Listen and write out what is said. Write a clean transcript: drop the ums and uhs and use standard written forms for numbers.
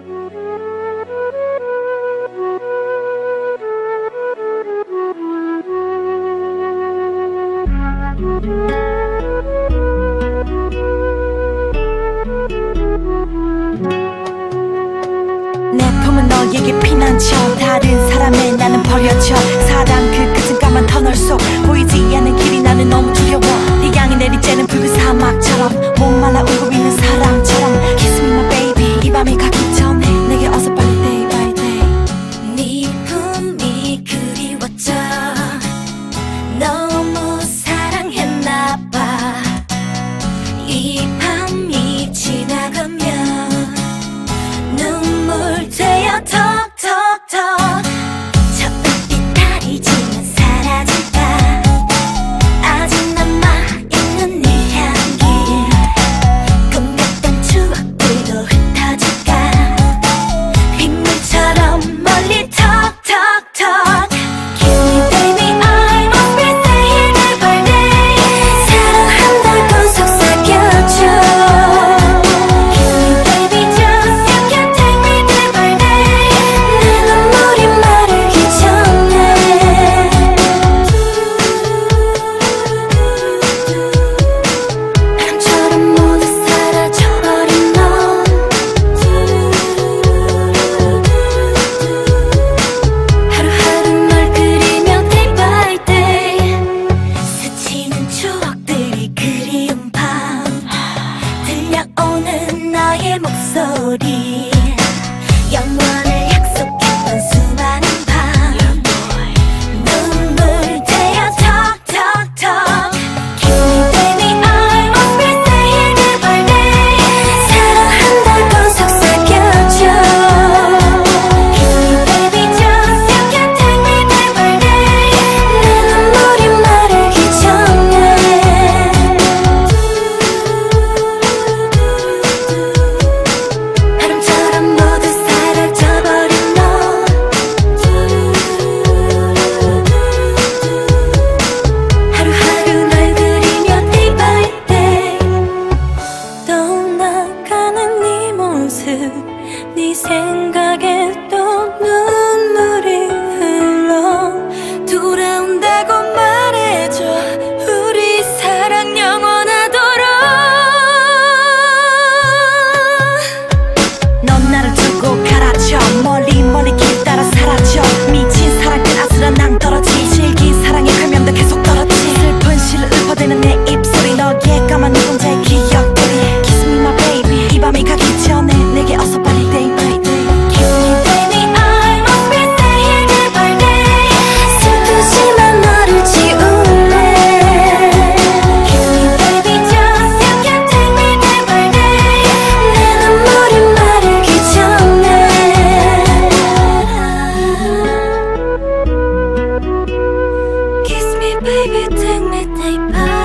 내 품은 너에게 피난처 다른 사람의 나는 버려져 사랑 그 끝은 까만 터널 속 보이지 않는 길이 나는 너무 두려워 네 향이 내리쬐는 붉은 사막처럼 목말라 울고 있는 사람처럼 Kiss me my baby 이 밤이 가기 전에 내게 어서 빨리 day by day 네 품이 그리웠죠 너무 사랑했나봐 이 밤이 지나가면 눈물 되어 톡톡톡 저 빛 달이 지면 사라질까 아직 남아있는 네 향기 꿈같던 추억들도 흩어질까 빗물처럼 멀리 톡톡톡 Kiss me baby I must be staying every day 사랑한다고 속삭여줘 Kiss me baby just you can take me every day 내 눈물이 마르기 전에 바람처럼 모두 사라져버린 너 하루하루 널 그리며 day by day 스치는 추억들이 그리운 밤 들려오는 너의 목소리 영원을 약속했던 수많은 밤 눈물 되어 톡톡톡 Kiss me baby I must be staying every day 사랑한다고 속삭여줘 Kiss me baby just you can take me every day 내 눈물이 마르기 전에 바람처럼 모두 사라져버린 너 하루하루 널 그리며 day by day 떠나가는 네 모습 네 생각에 또 눈물이 흘러 돌아온다고 말해줘 우리 사랑 영원하도록 넌 나를 두고 가라져 멀리 멀리 길 따라 사라져 미친 사랑 끝 아슬한 낭떠러지 질긴 사랑의 별명도 계속 떨어지 슬픈 시를 읊어대는 내 입술이 너의 까만 눈동자의 기억들이 Kiss me my baby 이 밤이 가기 전에 내게 어서 빨리 day by day Kiss me baby I must be staying every day 슬프지만 너를 지울래 Kiss me baby just you can take me every day 내 눈물이 마르기 전에 Kiss me baby take me day by